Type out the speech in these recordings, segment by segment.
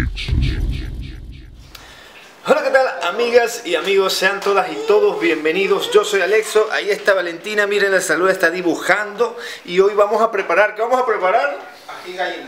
Hola, ¿qué tal, amigas y amigos? Sean todas y todos bienvenidos. Yo soy Alexo, ahí está Valentina, miren, la saluda, está dibujando. Y hoy vamos a preparar, ¿qué vamos a preparar? Ají gallina.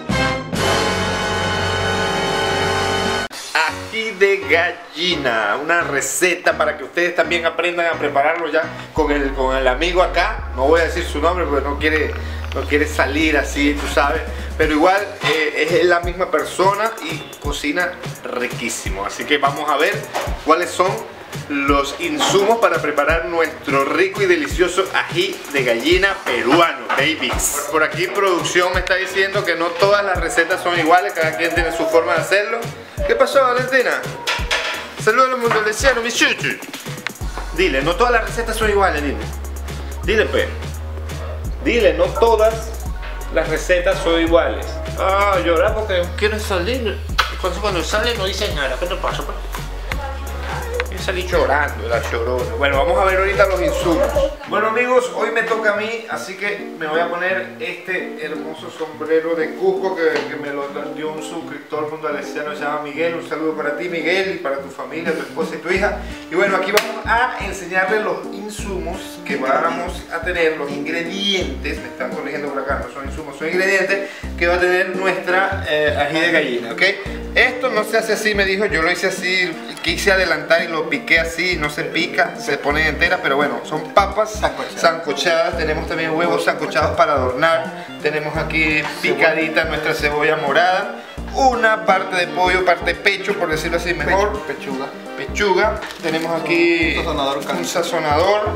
Ají de gallina, una receta para que ustedes también aprendan a prepararlo ya con el amigo acá. No voy a decir su nombre porque no quiere salir así, tú sabes. Pero igual es la misma persona y cocina riquísimo. Así que vamos a ver cuáles son los insumos para preparar nuestro rico y delicioso ají de gallina peruano, babies. Por aquí producción me está diciendo que no todas las recetas son iguales, cada quien tiene su forma de hacerlo. ¿Qué pasó, Valentina? Saludos a los mundolesianos, mi chuchu. Dile, no todas las recetas son iguales, dile. Dile, pues. Dile, no todas las recetas son iguales. Ah, llorar porque quiero salir. Cuando sale no dice nada. ¿Qué te pasa, pues? Yo salí llorando, la llorona. Bueno, vamos a ver ahorita los insumos. Bueno, amigos, hoy me toca a mí, así que me voy a poner este hermoso sombrero de Cusco que me lo dio un suscriptor mundolesiano, se llama Miguel. Un saludo para ti, Miguel, y para tu familia, tu esposa y tu hija. Y bueno, aquí vamos a enseñarles los insumos que vamos a tener, los ingredientes. Me están corrigiendo por acá, no son insumos, son ingredientes que va a tener nuestra ají de gallina, ¿ok? Esto no se hace así, me dijo, yo lo hice así, quise adelantar y lo piqué así, no se pica, se ponen enteras, pero bueno, son papas sancochadas, tenemos también huevos sancochados para adornar, tenemos aquí picadita nuestra cebolla morada, una parte de pollo, parte de pecho, por decirlo así mejor, pechuga, tenemos aquí un sazonador,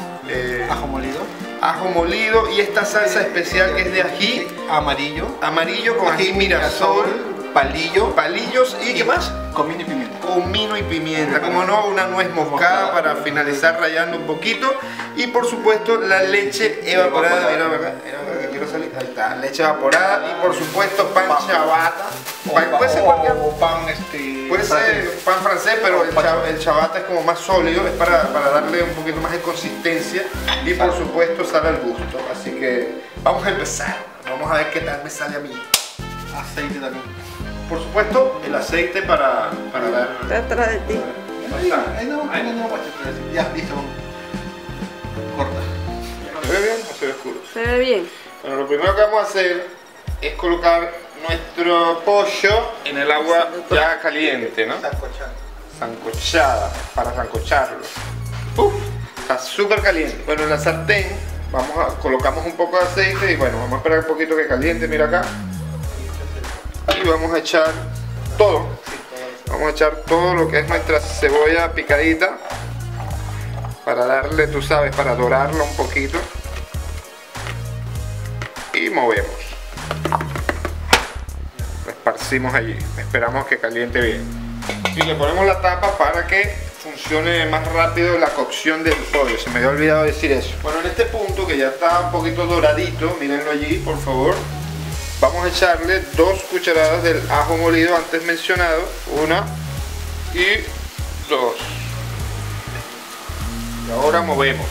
ajo molido y esta salsa especial que es de ají amarillo con ají mirasol, palillos y ¿qué más? Comino y pimienta. Comino y pimienta, como no, una nuez moscada para finalizar rallando un poquito y por supuesto la leche evaporada. Mira, ¿verdad? Que quiero salir. Ahí está, leche evaporada y por supuesto pan ciabatta. Puede ser cualquier pan, puede ser pan francés, pero el ciabatta es como más sólido, es para darle un poquito más de consistencia y por supuesto sal al gusto. Así que vamos a empezar. Vamos a ver qué tal me sale a mí. Aceite también. Por supuesto, el aceite para dar... Está atrás de ti. Ahí no, ya, listo. Corta. ¿Se ve bien o se ve oscuro? Se ve bien. Bueno, lo primero que vamos a hacer es colocar nuestro pollo en el agua ya caliente, ¿no? Sancochada, para sancocharlo. Uf, está súper caliente. Bueno, en la sartén colocamos un poco de aceite y bueno, vamos a esperar un poquito que caliente, mira acá. Y vamos a echar todo. Vamos a echar todo lo que es nuestra cebolla picadita para darle, tú sabes, para dorarla un poquito. Y movemos. Lo esparcimos allí. Esperamos que caliente bien. Y le ponemos la tapa para que funcione más rápido la cocción del pollo. Se me había olvidado decir eso. Bueno, en este punto que ya está un poquito doradito, mírenlo allí, por favor. Vamos a echarle 2 cucharadas del ajo molido antes mencionado, 1 y 2. Y ahora movemos.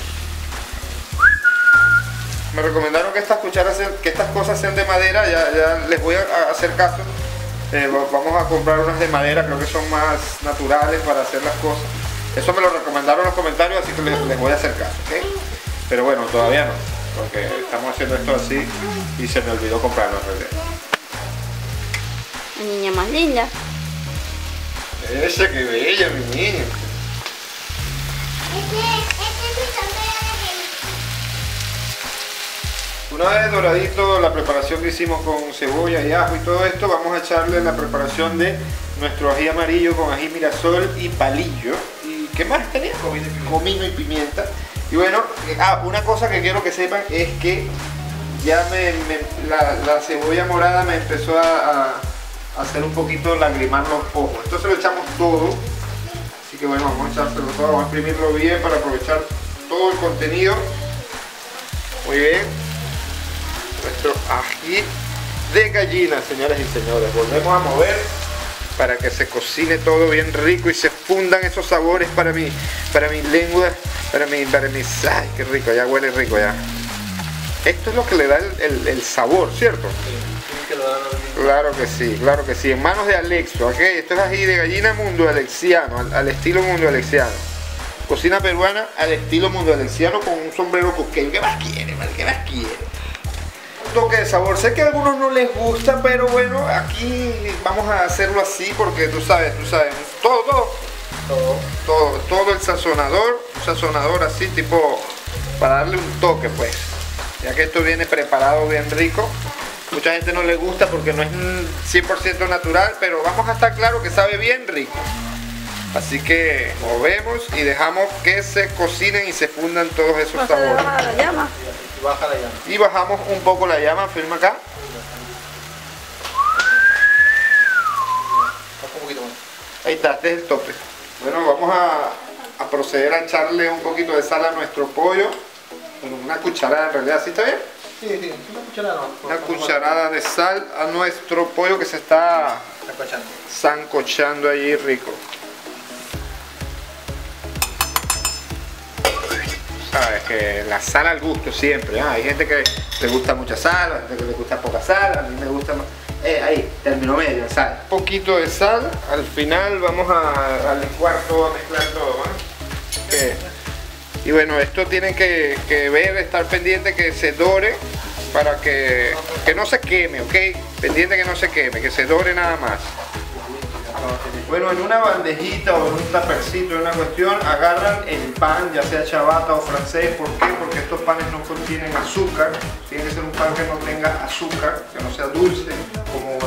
Me recomendaron que estas cosas sean de madera, ya les voy a hacer caso. Vamos a comprar unas de madera, creo que son más naturales para hacer las cosas. Eso me lo recomendaron en los comentarios, así que les voy a hacer caso, ¿ok? Pero bueno, todavía no, porque estamos haciendo esto así y se me olvidó comprarlo en realidad. La niña más linda. Esa, que bella, mi niña. Una vez doradito la preparación que hicimos con cebolla y ajo y todo esto, vamos a echarle la preparación de nuestro ají amarillo con ají mirasol y palillo. ¿Y qué más tenía? Comino y pimienta. Y bueno, una cosa que quiero que sepan es que ya la cebolla morada me empezó a hacer un poquito lagrimar los ojos. Entonces lo echamos todo. Así que bueno, vamos a echárselo todo, vamos a exprimirlo bien para aprovechar todo el contenido. Muy bien. Nuestro ají de gallina, señoras y señores. Volvemos a mover para que se cocine todo bien rico y se fundan esos sabores para mi lengua, para mis, ay, qué rico, ya huele rico ya. Esto es lo que le da el sabor, ¿cierto? que lo hagan bien. Claro que sí, claro que sí. En manos de Alexo, ¿ok? Esto es ají de gallina mundo alexiano, al estilo mundo alexiano. Cocina peruana al estilo mundo alexiano con un sombrero coqueño. ¿Qué más quiere, man? ¿Qué más quiere? Un toque de sabor. Sé que a algunos no les gusta, pero bueno, aquí vamos a hacerlo así porque tú sabes, todo el sazonador, un sazonador así tipo para darle un toque pues. Ya que esto viene preparado bien rico. Mucha gente no le gusta porque no es 100% natural, pero vamos a estar claro que sabe bien rico. Así que movemos y dejamos que se cocinen y se fundan todos esos sabores. Baja la llama. Y baja la llama. Y bajamos un poco la llama, firma acá. Baja un poquito más. Ahí está, este es el tope. Bueno, vamos a proceder a echarle un poquito de sal a nuestro pollo. Bueno, una cucharada en realidad, ¿sí está bien? Sí, una cucharada. Una cucharada de sal a nuestro pollo que se está sancochando allí rico. Sabes que la sal al gusto siempre, ¿ah? Hay gente que le gusta mucha sal, hay gente que le gusta poca sal, a mí me gusta más. Ahí, término medio, sal. Un poquito de sal, al final vamos a licuar todo, a mezclar todo, ¿no? Y bueno, esto tienen que ver, estar pendiente que se dore para que no se queme, ¿ok? Pendiente que no se queme, que se dore nada más. Bueno, en una bandejita o en un tapercito, en una cuestión, agarran el pan, ya sea ciabatta o francés. ¿Por qué? Porque estos panes no contienen azúcar. Tiene que ser un pan que no tenga azúcar, que no sea dulce, como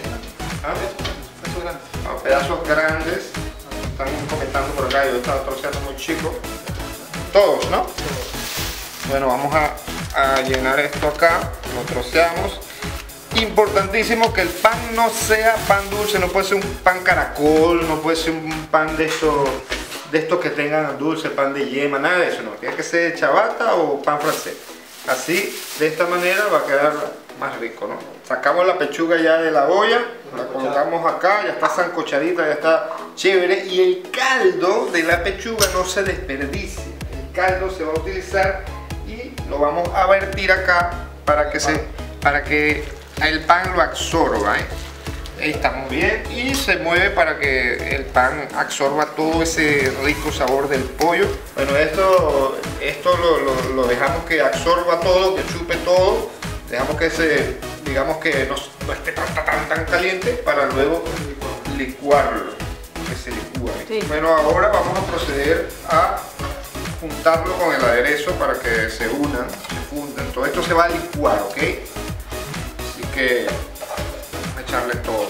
pedazos grandes. Están comentando por acá, yo estaba troceando muy chico. Todos, ¿no? Bueno, vamos a llenar esto acá, lo troceamos. Importantísimo que el pan no sea pan dulce, no puede ser un pan caracol, no puede ser un pan de estos que tengan dulce, pan de yema, nada de eso, no. Tiene que ser ciabatta o pan francés. Así, de esta manera va a quedar más rico, ¿no? Sacamos la pechuga ya de la olla, la colocamos acá, ya está sancochadita, ya está chévere. Y el caldo de la pechuga no se desperdicie. El caldo se va a utilizar y lo vamos a vertir acá para que el pan lo absorba, ¿eh? Ahí estamos bien y se mueve para que el pan absorba todo ese rico sabor del pollo. Bueno, esto lo dejamos que absorba todo, que chupe todo. Dejamos que digamos que no esté tan caliente para luego licuarlo, que se licúe. Sí. Bueno, ahora vamos a proceder a juntarlo con el aderezo para que se unan, se fundan. Todo esto se va a licuar, ¿ok? Que echarle todo,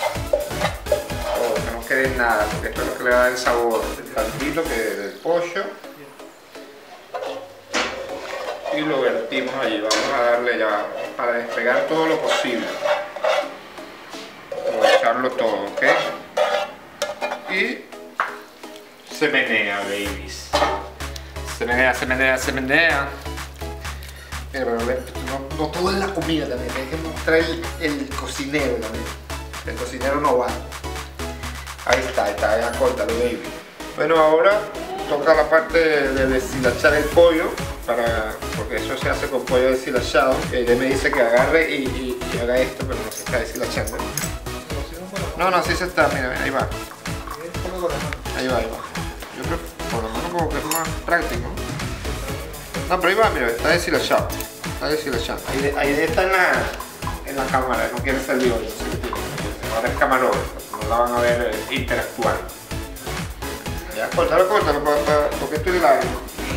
que no quede nada, porque esto es lo que le da el sabor, el caldito del pollo, y lo vertimos allí. Vamos a darle ya para despegar todo lo posible, vamos a echarlo todo, ¿ok? Y se menea, babies, se menea. Pero no todo es la comida también, hay que mostrar el cocinero también. El cocinero no va. Ahí está, ya córtalo, baby. Bueno, ahora toca la parte de deshilachar el pollo, porque eso se hace con pollo deshilachado. Él me dice que agarre y haga esto, pero no se está deshilachando. No, así se está, mira, ahí va. Ahí va. Yo creo que por lo menos como que es más práctico. No, pero ahí va, mira, está deshilachado. Está deshilachando. Ahí está en la cámara, no quiere salir hoy. Ahora es camarógrafo, no la van a ver interactuando. Ya, córtalo, porque esto es largo.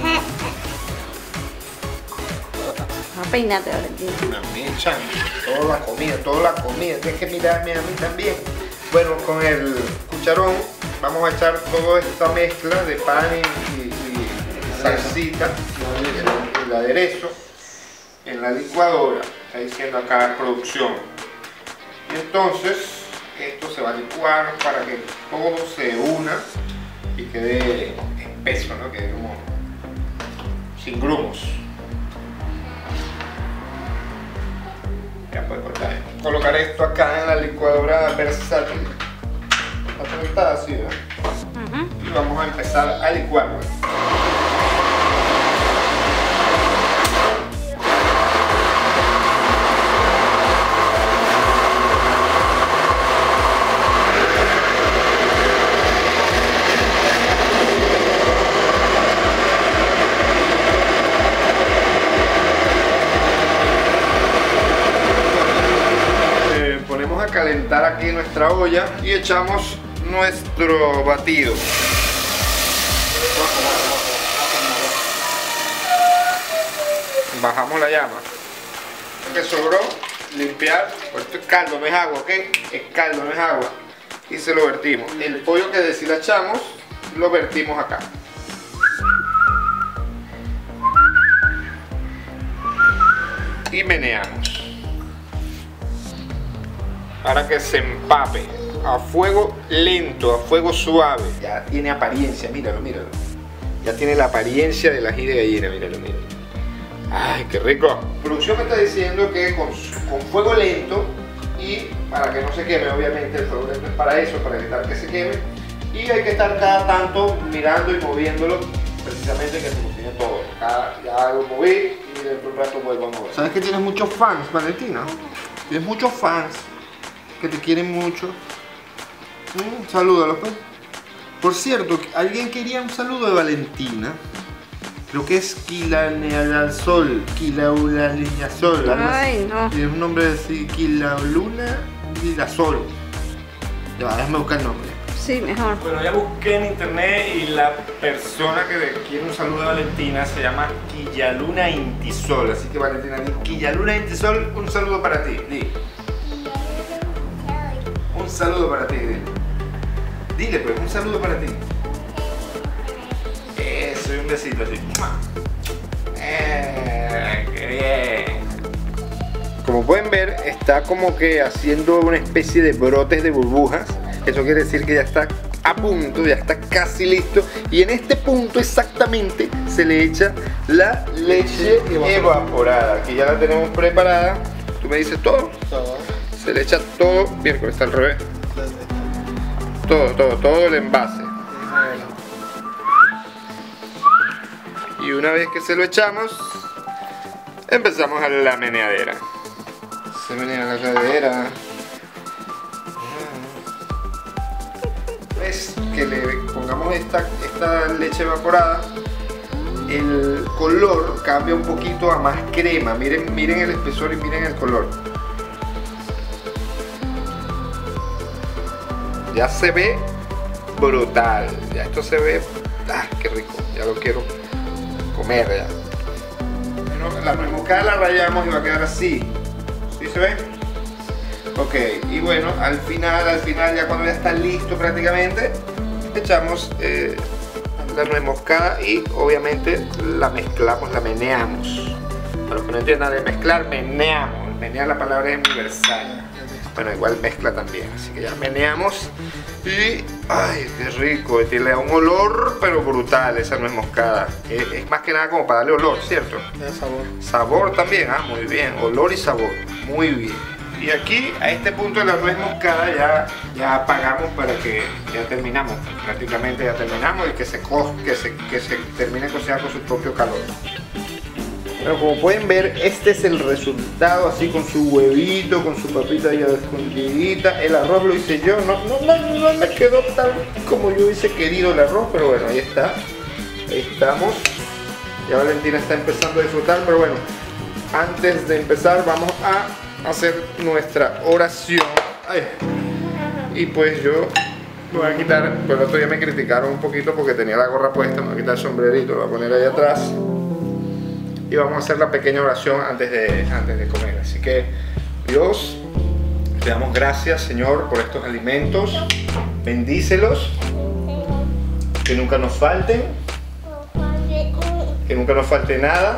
Peínate, Valentín. Una mecha, toda la comida, tienes que mirarme a mí también. Bueno, con el cucharón vamos a echar toda esta mezcla de pan y salsita, el aderezo en la licuadora, está diciendo acá producción. Y entonces esto se va a licuar para que todo se una y quede espeso, ¿no? Quede como sin grumos. Ya puede cortar esto. Colocar esto acá en la licuadora versátil. Está conectada así, ¿verdad? Y vamos a empezar a licuarlo. calentar aquí nuestra olla y echamos nuestro batido. Bajamos la llama. Lo que sobró, limpiar. Pues esto es caldo, no es agua, ¿ok? Es caldo, no es agua. Y se lo vertimos. El pollo que deshilachamos, lo vertimos acá. Y meneamos para que se empape a fuego lento, a fuego suave. Ya tiene apariencia, míralo, míralo. Ya tiene la apariencia del ají de gallina, míralo, míralo. Ay, qué rico. Producción me está diciendo que con fuego lento y para que no se queme, obviamente el fuego lento es para eso, para evitar que se queme. Y hay que estar cada tanto mirando y moviéndolo, precisamente que se cocine todo. Ya lo moví y dentro de un rato vuelvo a mover. ¿Sabes que tienes muchos fans, Valentina? Tienes muchos fans que te quieren mucho. Salúdalos, pues. Por cierto, alguien quería un saludo de Valentina. Creo que es Quilaneazol, Quilaulaliñazol. Ay, no. Tiene un nombre así, Quilauluna Ligasol. Ya, déjame buscar el nombre. Sí, mejor. Bueno, ya busqué en internet y la persona que quiere un saludo de Valentina se llama Quillaluna Intisol. Así que Valentina, di Quillaluna Intisol, un saludo para ti. Di. Un saludo para ti, dile. Dile pues, un saludo para ti. Eso, y un besito así. ¡Qué bien! Como pueden ver, está como que haciendo una especie de brotes de burbujas. Eso quiere decir que ya está a punto, ya está casi listo. Y en este punto exactamente se le echa la leche evaporada. Aquí ya la tenemos preparada. ¿Tú me dices todo? Todo. Se le echa todo. Bien, pero está al revés. Todo el envase. Y una vez que se lo echamos, empezamos a la meneadera. Se menea la cadera. Es que le pongamos esta leche evaporada, el color cambia un poquito a más crema. Miren el espesor y miren el color. Ya se ve brutal. Ya esto se ve. ¡Ah, qué rico! Ya lo quiero comer ya. Bueno, la nuez moscada la rallamos y va a quedar así. ¿Sí se ve? Ok, y bueno, al final ya cuando ya está listo prácticamente, echamos la nuez moscada y obviamente la mezclamos, la meneamos. Para los que no entiendan de mezclar, meneamos. Menear, la palabra es universal. Bueno, igual mezcla también, así que ya meneamos y ¡ay, qué rico! Tiene un olor pero brutal esa nuez moscada. Es más que nada como para darle olor, ¿cierto? Da sabor. Sabor también, muy bien, olor y sabor, muy bien. Y aquí, a este punto de la nuez moscada, ya apagamos para que ya terminamos. Prácticamente ya terminamos y que se termine de cocinar con su propio calor. Bueno, como pueden ver, este es el resultado, así con su huevito, con su papita ya escondidita. El arroz lo hice yo, no me quedó tal como yo hubiese querido el arroz, pero bueno, ahí está. Ahí estamos. Ya Valentina está empezando a disfrutar, pero bueno, antes de empezar vamos a hacer nuestra oración. Ay. Y pues yo me voy a quitar, pero el otro día me criticaron un poquito porque tenía la gorra puesta, me voy a quitar el sombrerito, lo voy a poner ahí atrás y vamos a hacer la pequeña oración antes de comer. Así que Dios, te damos gracias, Señor, por estos alimentos, bendícelos, que nunca nos falten, que nunca nos falte nada,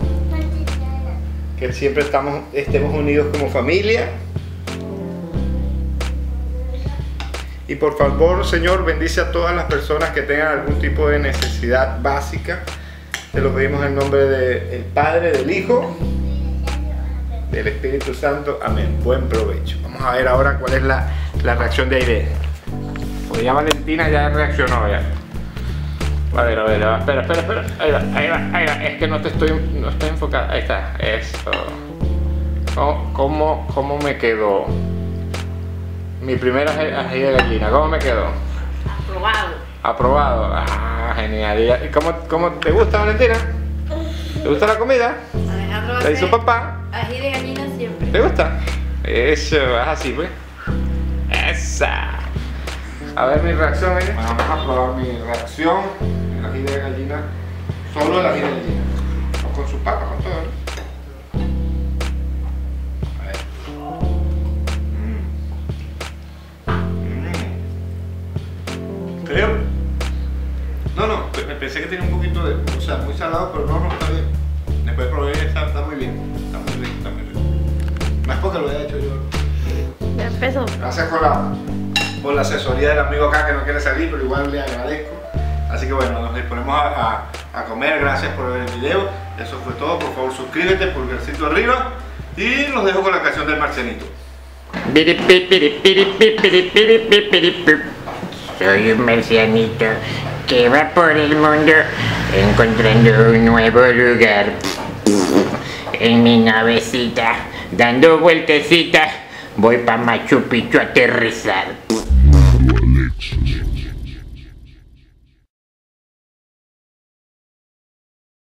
que siempre estemos unidos como familia. Y por favor, Señor, bendice a todas las personas que tengan algún tipo de necesidad básica. Te lo pedimos en el nombre del Padre, del Hijo, del Espíritu Santo. Amén. Buen provecho. Vamos a ver ahora cuál es la reacción de Aide. Pues ya Valentina ya reaccionó ya. A ver, espera. Ahí va. Es que no estoy enfocado. Ahí está. Eso. ¿Cómo me quedó? Mi primera ají de gallina. ¿Cómo me quedó? Aprobado. Ah, genial. ¿Y cómo te gusta, Valentina? ¿Te gusta la comida? Alejandro va a ¿La hizo hacer papá? ají de gallina siempre. ¿Te gusta? Eso, es así pues. Esa. A ver mi reacción, ¿eh? Bueno, vamos a probar mi reacción. El ají de gallina. Solo el ají de gallina. No con su papa, con todo, ¿no? A ver. Creo. No, pensé que tenía un poquito de. O sea, muy salado, pero no, está bien. Después probé, está muy bien. Está muy bien, está muy bien. Más porque lo he hecho yo. Ya empezó. Gracias por la asesoría del amigo acá que no quiere salir, pero igual le agradezco. Así que bueno, nos disponemos a comer. Gracias por ver el video. Eso fue todo. Por favor, suscríbete, pulgarcito arriba. Y los dejo con la canción del Marcianito. Soy un marcianito que va por el mundo encontrando un nuevo lugar. En mi navecita, dando vueltecitas, voy pa' Machu Picchu a aterrizar.